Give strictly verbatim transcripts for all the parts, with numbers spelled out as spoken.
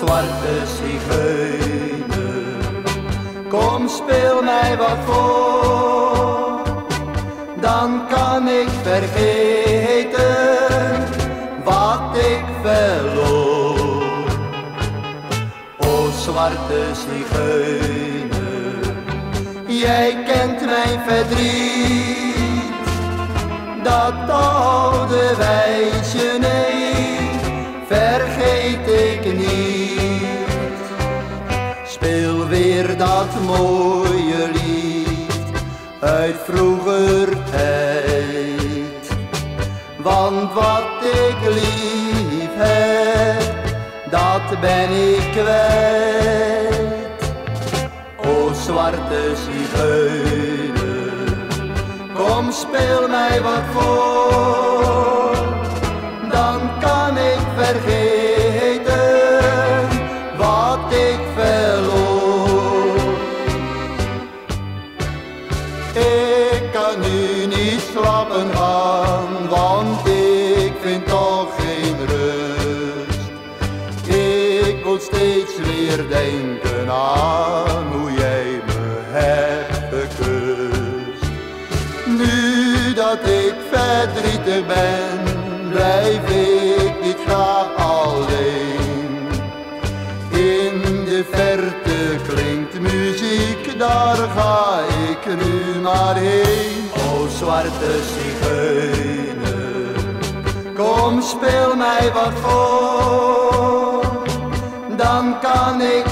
zwarte zigeuner, kom speel mij wat voor, dan kan ik vergeten wat ik verloor. O zwarte zigeuner, jij kent mijn verdriet, dat oude wijsje, nee, vergeet ik niet. Speel weer dat mooie lied uit vroeger tijd, want wat ik lief heb, dat ben ik kwijt. O zwarte zigeuner, kom speel mij wat voor, dan kan ik vergeten wat ik verloor. Ik kan nu niet slapen gaan, want ik vind toch geen rust. Ik moet steeds weer denken aan hoe jij me hebt gekust. Nu dat ik verdrietig ben, blijf ik niet graag alleen. In de verte klinkt muziek, daar ga ik nu maar heen. O zwarte zigeuner, kom speel mij wat voor, dan kan ik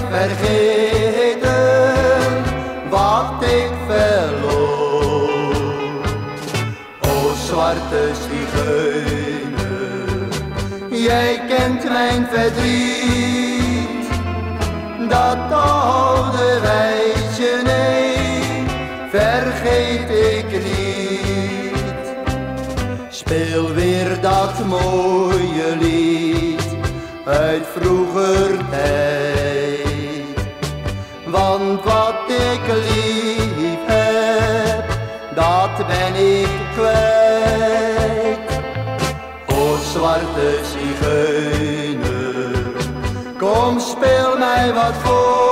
vergeten wat ik verloor. O zwarte zigeuner, jij kent mijn verdriet, dat oude wijsje, nee, vergeet ik niet. Speel weer dat mooie lied uit vroeger tijd, want wat ik lief heb, dat ben ik kwijt. O zwarte zigeuner, kom speel mij wat voor,